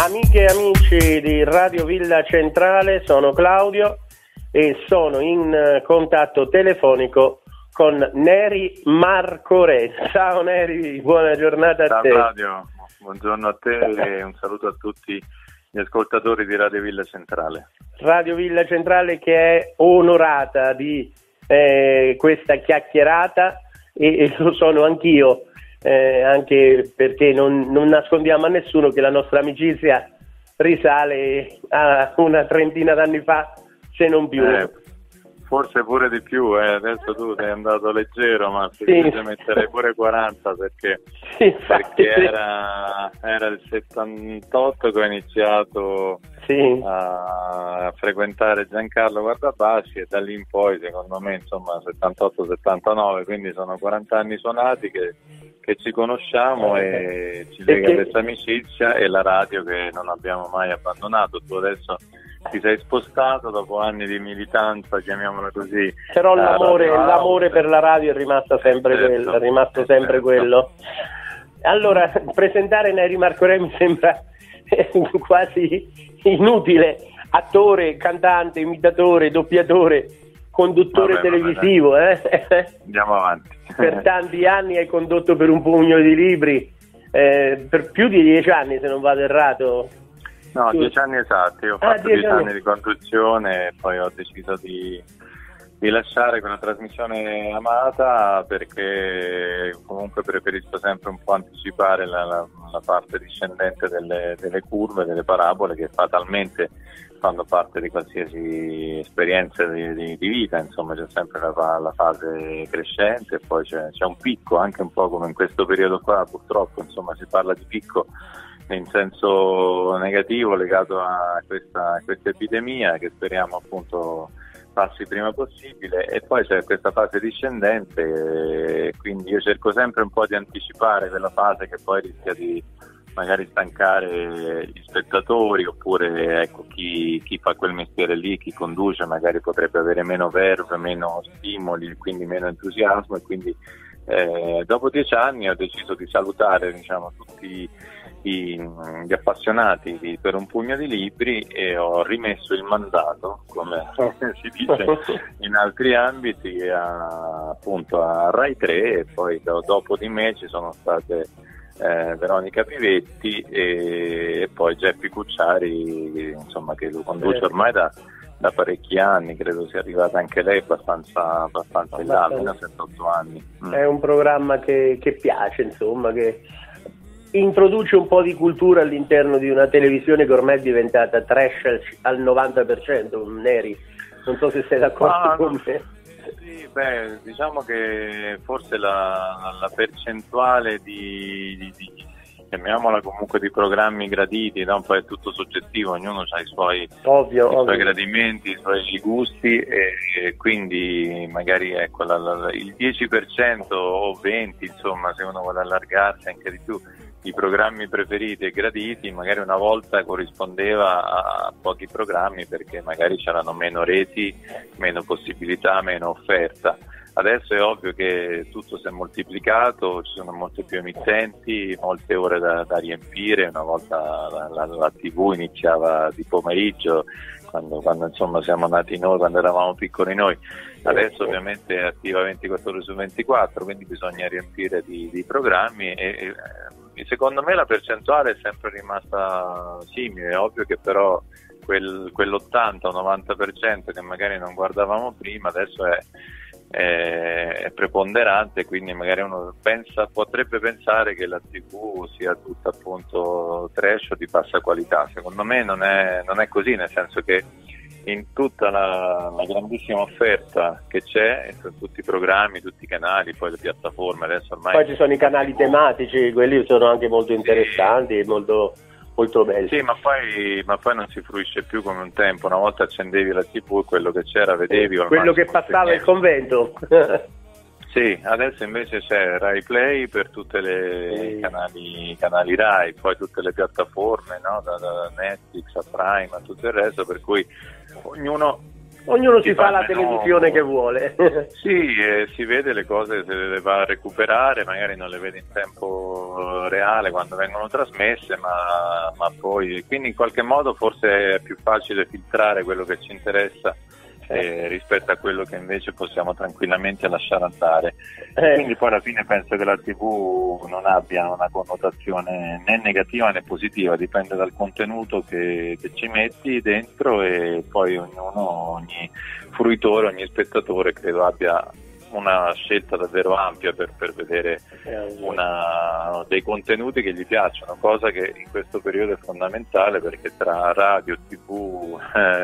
Amiche e amici di Radio Villa Centrale, sono Claudio e sono in contatto telefonico con Neri Marcorè. Ciao Neri, buona giornata a te. Ciao Claudio, buongiorno a te e un saluto a tutti gli ascoltatori di Radio Villa Centrale. Radio Villa Centrale che è onorata di questa chiacchierata e lo sono anch'io. Anche perché non nascondiamo a nessuno che la nostra amicizia risale a una trentina d'anni fa, se non più. Forse pure di più, adesso tu sei andato leggero, ma sì, metterei pure 40 perché era il 78 che ho iniziato a frequentare Giancarlo Guardabasci e da lì in poi secondo me insomma 78-79, quindi sono 40 anni suonati che ci conosciamo e ci lega questa amicizia e la radio che non abbiamo mai abbandonato. Tu adesso ti sei spostato dopo anni di militanza, chiamiamola così. Però l'amore per la radio è rimasto sempre quello. Allora, presentare Neri Marcorè mi sembra quasi inutile. Attore, cantante, imitatore, doppiatore, conduttore televisivo. Andiamo avanti. Per tanti anni hai condotto Per un pugno di libri, per più di 10 anni se non vado errato. No, 10 anni esatti, ho fatto 10 anni di conduzione e poi ho deciso di lasciare quella trasmissione amata perché comunque preferisco sempre un po' anticipare la parte discendente delle curve, delle parabole che fatalmente fanno parte di qualsiasi esperienza di vita, insomma c'è sempre la fase crescente e poi c'è un picco, anche un po' come in questo periodo qua purtroppo, insomma si parla di picco in senso negativo legato a questa epidemia che speriamo appunto passi il prima possibile e poi c'è questa fase discendente, quindi io cerco sempre un po' di anticipare quella fase che poi rischia di magari stancare gli spettatori oppure ecco chi fa quel mestiere lì, chi conduce magari potrebbe avere meno verve, meno stimoli, quindi meno entusiasmo e quindi dopo 10 anni ho deciso di salutare diciamo tutti gli appassionati Per un pugno di libri e ho rimesso il mandato, come si dice in altri ambiti, appunto a Rai 3 e poi dopo di me ci sono state Veronica Pivetti e poi Geppi Cucciari, insomma, che lo conduce ormai da parecchi anni, credo sia arrivata anche lei abbastanza in là, almeno 7-8 anni. È un programma che piace, insomma, che introduce un po' di cultura all'interno di una televisione che ormai è diventata trash al 90%, Neri. Non so se sei d'accordo con me. Sì, diciamo che forse la percentuale di chiamiamola comunque di programmi graditi, no? Poi è tutto soggettivo, ognuno ha i suoi gradimenti, i suoi gusti e quindi magari ecco il 10% o 20%, insomma, se uno vuole allargarsi anche di più, i programmi preferiti e graditi magari una volta corrispondeva a pochi programmi perché magari c'erano meno reti, meno possibilità, meno offerta. Adesso è ovvio che tutto si è moltiplicato, ci sono molte più emittenti, molte ore da riempire. Una volta la TV iniziava di pomeriggio, quando insomma siamo nati noi, quando eravamo piccoli noi. Adesso ovviamente è attiva 24 ore su 24, quindi bisogna riempire di programmi e secondo me la percentuale è sempre rimasta simile. È ovvio che però quell'80 o 90% che magari non guardavamo prima adesso è preponderante, quindi magari uno potrebbe pensare che la TV sia tutta appunto trash o di bassa qualità. Secondo me non è così, nel senso che in tutta la grandissima offerta che c'è, in tutti i programmi, tutti i canali, poi le piattaforme adesso ormai. Poi ci sono i canali tematici, quelli sono anche molto interessanti e molto belli. Sì, ma poi non si fruisce più come un tempo. Una volta accendevi la TV e quello che c'era vedevi. Quello che passava il convento. Sì, adesso invece c'è Rai Play per tutte le canali Rai, poi tutte le piattaforme, no? Da Netflix a Prime a tutto il resto, per cui ognuno Ognuno si fa la televisione che vuole. Sì, si vede le cose, se le va a recuperare, magari non le vede in tempo reale quando vengono trasmesse, ma poi, quindi in qualche modo forse è più facile filtrare quello che ci interessa rispetto a quello che invece possiamo tranquillamente lasciare andare. Quindi poi alla fine penso che la TV non abbia una connotazione né negativa né positiva, dipende dal contenuto che ci metti dentro, e poi ogni fruitore, ogni spettatore credo abbia una scelta davvero ampia per vedere dei contenuti che gli piacciono, cosa che in questo periodo è fondamentale, perché tra radio, TV,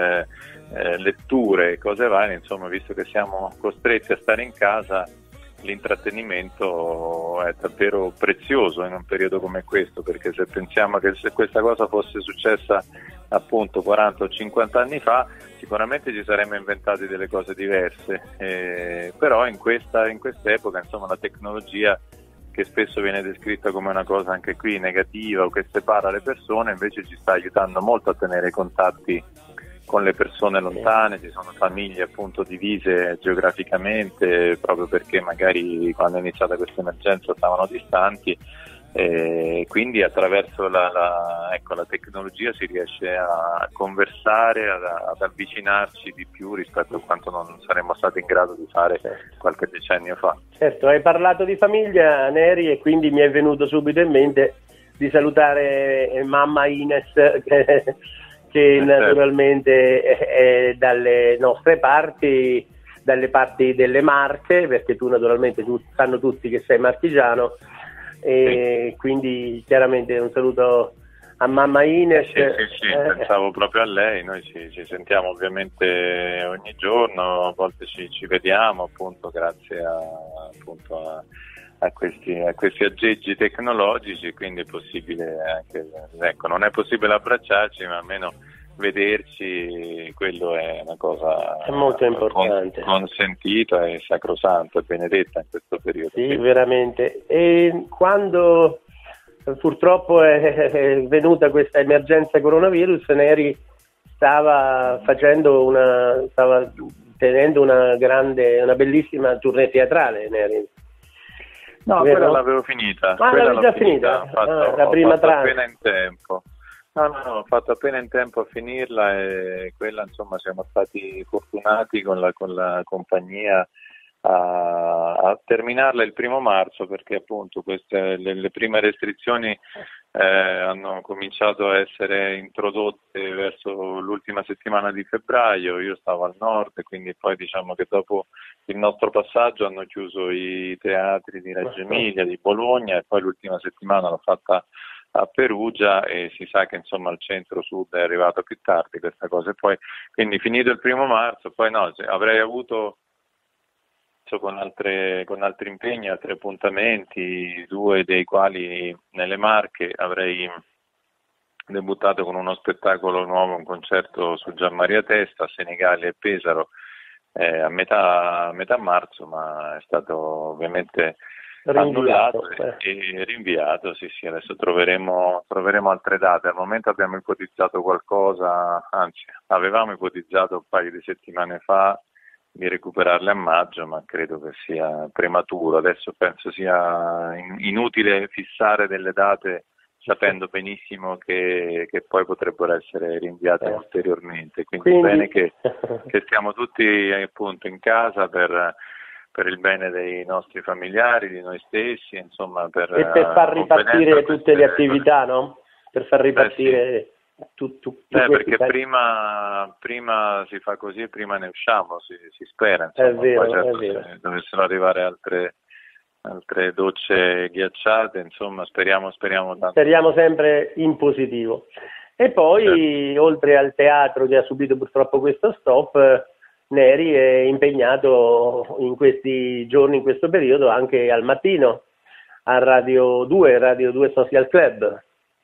letture e cose varie, insomma, visto che siamo costretti a stare in casa, l'intrattenimento è davvero prezioso in un periodo come questo, perché se pensiamo che se questa cosa fosse successa appunto 40 o 50 anni fa, sicuramente ci saremmo inventati delle cose diverse, però in questa epoca, insomma, la tecnologia, che spesso viene descritta come una cosa anche qui negativa o che separa le persone, invece ci sta aiutando molto a tenere contatti con le persone lontane. Ci sono famiglie appunto divise geograficamente, proprio perché magari quando è iniziata questa emergenza stavano distanti, quindi attraverso la tecnologia si riesce a conversare, ad avvicinarci di più rispetto a quanto non saremmo stati in grado di fare qualche decennio fa. Certo, hai parlato di famiglia, Neri, e quindi mi è venuto subito in mente di salutare mamma Ines, che naturalmente è dalle nostre parti, dalle parti delle Marche, perché tu naturalmente sanno tutti che sei marchigiano, e quindi chiaramente un saluto a mamma Ines. Sì, pensavo proprio a lei. Noi ci sentiamo ovviamente ogni giorno, a volte ci vediamo appunto grazie a questi aggeggi tecnologici, quindi è possibile anche, non è possibile abbracciarci, ma almeno vederci, quello è una cosa molto importante, consentita e sacrosanta e benedetta in questo periodo. Sì, veramente. E quando purtroppo è venuta questa emergenza coronavirus, Neri stava tenendo una bellissima tournée teatrale, Neri. No, quella l'avevo finita. L'avevi già finita? La prima tranche. Appena in tempo. No, ho fatto appena in tempo a finirla, e quella, insomma, siamo stati fortunati con la compagnia a terminarla il 1° marzo, perché appunto le prime restrizioni hanno cominciato a essere introdotte verso l'ultima settimana di febbraio. Io stavo al nord, quindi poi diciamo che dopo il nostro passaggio hanno chiuso i teatri di Reggio Emilia, di Bologna, e poi l'ultima settimana l'ho fatta a Perugia, e si sa che insomma al centro-sud è arrivata più tardi questa cosa, e poi quindi finito il 1° marzo, poi avrei avuto con altri impegni, altri appuntamenti, 2 dei quali nelle Marche. Avrei debuttato con uno spettacolo nuovo, un concerto su Gian Maria Testa a Senigallia e Pesaro a metà marzo, ma è stato ovviamente annullato e rinviato. Sì, adesso troveremo altre date. Al momento abbiamo ipotizzato qualcosa, anzi avevamo ipotizzato un paio di settimane fa di recuperarle a maggio, ma credo che sia prematuro. Adesso penso sia inutile fissare delle date sapendo benissimo che poi potrebbero essere rinviate ulteriormente, quindi bene che stiamo tutti appunto in casa per il bene dei nostri familiari, di noi stessi, insomma, e per far ripartire tutte le attività, no? Per far ripartire perché prima si fa così e prima ne usciamo, si spera, insomma. È vero, poi certo, è vero. se dovessero arrivare altre docce ghiacciate, insomma, speriamo tanto. Speriamo sempre in positivo. E poi oltre al teatro, che ha subito purtroppo questo stop, Neri è impegnato in questi giorni, in questo periodo, anche al mattino a Radio 2 Social Club.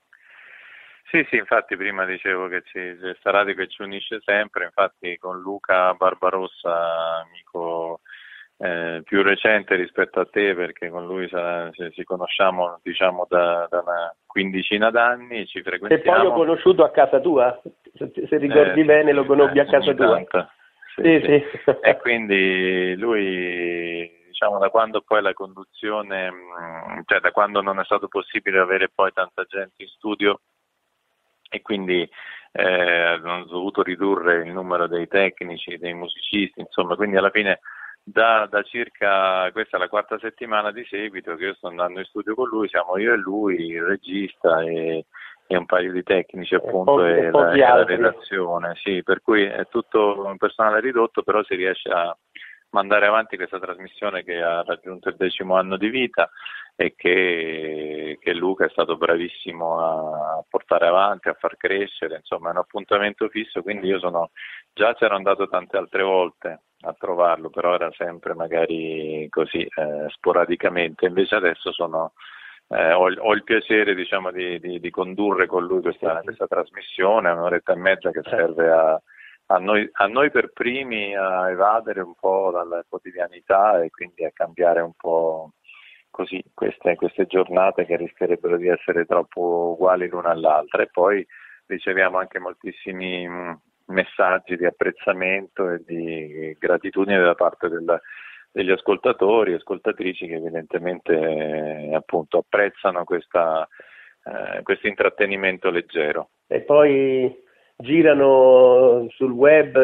Sì, infatti prima dicevo che questa radio che ci unisce sempre, infatti con Luca Barbarossa, amico più recente rispetto a te, perché con lui ci conosciamo diciamo da una quindicina d'anni, ci frequentiamo. E poi l'ho conosciuto a casa tua, se ricordi bene lo conobbi a casa tua. sì. E quindi lui, diciamo, da quando poi la conduzione, cioè da quando non è stato possibile avere poi tanta gente in studio e quindi hanno dovuto ridurre il numero dei tecnici, dei musicisti, insomma, quindi alla fine da circa, questa è la 4ª settimana di seguito che io sto andando in studio con lui, siamo io e lui, il regista e un paio di tecnici appunto e la redazione, sì, per cui è tutto un personale ridotto, però si riesce a mandare avanti questa trasmissione che ha raggiunto il 10° anno di vita e che Luca è stato bravissimo a portare avanti, a far crescere, insomma è un appuntamento fisso, quindi io già c'ero andato tante altre volte a trovarlo, però era sempre magari così sporadicamente, invece adesso ho il piacere, diciamo, di condurre con lui questa trasmissione, 1 oretta e mezza che serve a noi per primi a evadere un po' dalla quotidianità e quindi a cambiare un po' così queste giornate che rischierebbero di essere troppo uguali l'una all'altra, e poi riceviamo anche moltissimi messaggi di apprezzamento e di gratitudine da parte degli ascoltatori e ascoltatrici che evidentemente appunto apprezzano questo intrattenimento leggero. E poi girano sul web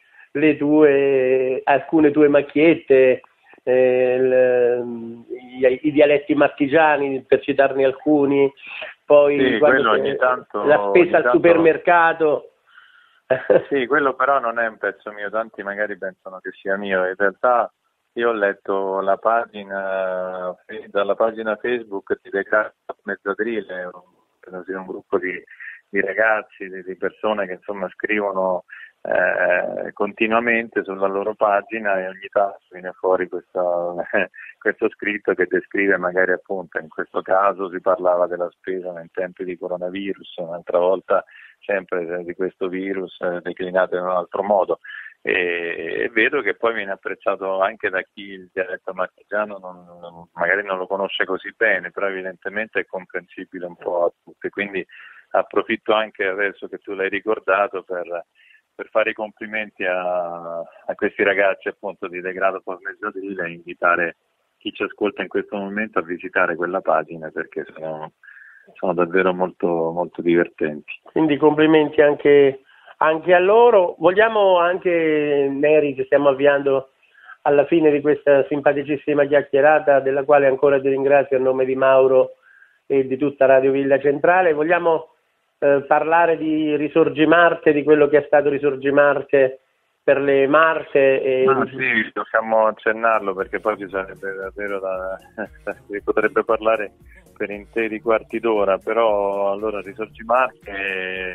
alcune tue macchiette, i dialetti marchigiani, per citarne alcuni, poi sì, quello ogni tanto, la spesa al supermercato. Sì, quello però non è un pezzo mio, tanti magari pensano che sia mio, in realtà io ho letto dalla pagina Facebook di Degrado Mezzadrile, un gruppo di ragazzi, di persone che insomma scrivono continuamente sulla loro pagina, e ogni tanto viene fuori questo scritto che descrive magari appunto, in questo caso si parlava della spesa nei tempi di coronavirus, un'altra volta sempre di questo virus declinato in un altro modo, e vedo che poi viene apprezzato anche da chi il dialetto marchigiano magari non lo conosce così bene, però evidentemente è comprensibile un po' a tutti, quindi approfitto anche adesso che tu l'hai ricordato per fare i complimenti a questi ragazzi appunto di Degrado Mezzadrile e invitare chi ci ascolta in questo momento a visitare quella pagina, perché sono davvero molto, molto divertenti. Quindi complimenti anche a loro. Vogliamo anche, Neri, che stiamo avviando alla fine di questa simpaticissima chiacchierata, della quale ancora ti ringrazio a nome di Mauro e di tutta Radio Villa Centrale, vogliamo parlare di Risorgimarte, di quello che è stato Risorgimarte per le Marche? Sì, possiamo accennarlo, perché poi ci sarebbe davvero si potrebbe parlare per interi quarti d'ora, però allora Risorgimarte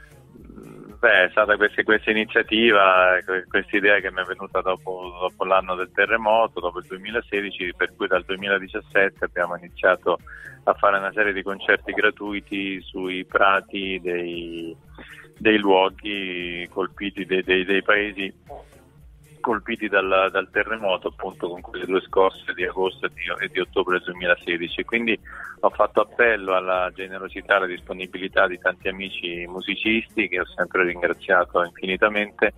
è stata questa iniziativa, questa idea che mi è venuta dopo l'anno del terremoto, dopo il 2016, per cui dal 2017 abbiamo iniziato a fare una serie di concerti gratuiti sui prati dei luoghi colpiti, dei paesi colpiti dal terremoto, appunto con quelle 2 scosse di agosto e di ottobre 2016. Quindi ho fatto appello alla generosità e alla disponibilità di tanti amici musicisti, che ho sempre ringraziato infinitamente,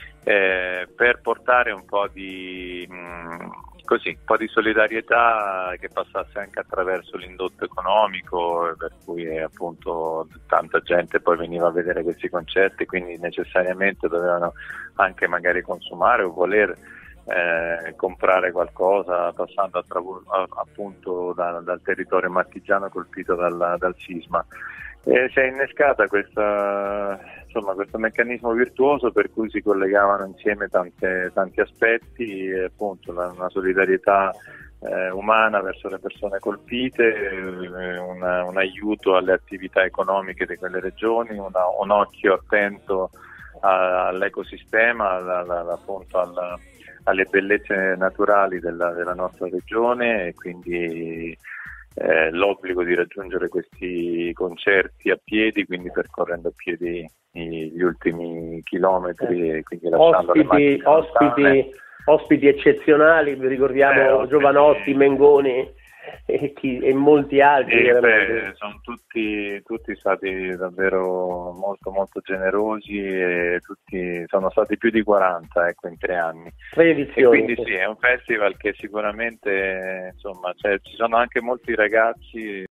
per portare un po' di solidarietà che passasse anche attraverso l'indotto economico, per cui appunto tanta gente poi veniva a vedere questi concerti, quindi necessariamente dovevano anche magari consumare o voler comprare qualcosa, passando appunto dal territorio marchigiano colpito dal sisma. Si è innescata questo meccanismo virtuoso per cui si collegavano insieme tanti aspetti, appunto una solidarietà umana verso le persone colpite, un aiuto alle attività economiche di quelle regioni, un occhio attento all'ecosistema, appunto alle bellezze naturali della nostra regione, e quindi l'obbligo di raggiungere questi concerti a piedi, quindi percorrendo a piedi gli ultimi chilometri, e quindi lasciando le macchine lontane. Ospiti eccezionali, vi ricordiamo Giovanotti, Mengoni e molti altri. Sono tutti stati davvero molto molto generosi e tutti sono stati più di 40, ecco, in 3 anni. 3 edizioni. E quindi sì, è un festival che sicuramente, insomma, ci sono anche molti ragazzi